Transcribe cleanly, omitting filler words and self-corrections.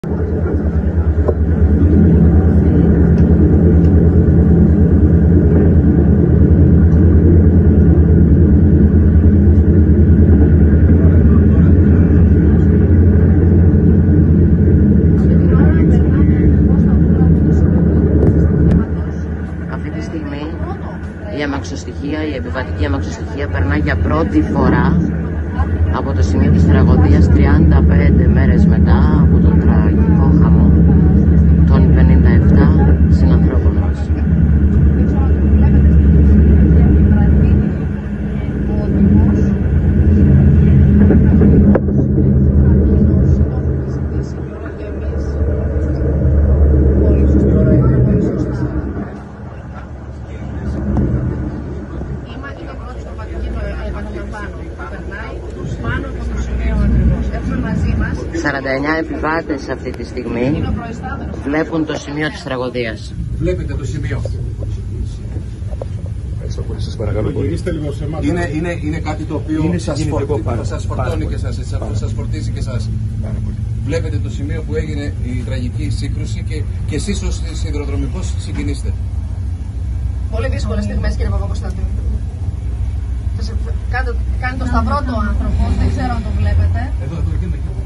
Η επιβατική αμαξοστοιχεία περνά για πρώτη φορά από το σημείο της τραγωδίας 35 μέρες μετά από τον τραγικό χαμό των 57 συνανθρώπων μας. ...49 επιβάτες αυτή τη στιγμή βλέπουν το σημείο της τραγωδίας. Βλέπετε το σημείο. Σας παρακαλώ πολύ. Είναι κάτι το οποίο σας φορτώνει και σας φορτίζει και εσάς. Βλέπετε το σημείο που έγινε η τραγική σύγκρουση και εσείς ως σιδηροδρομικός συγκινείστε. Πολύ δύσκολες στιγμές, κύριε Παπακοσταντίνου. Κάνει το σταυρό του άνθρωπο, δεν ξέρω αν το βλέπετε. Εδώ,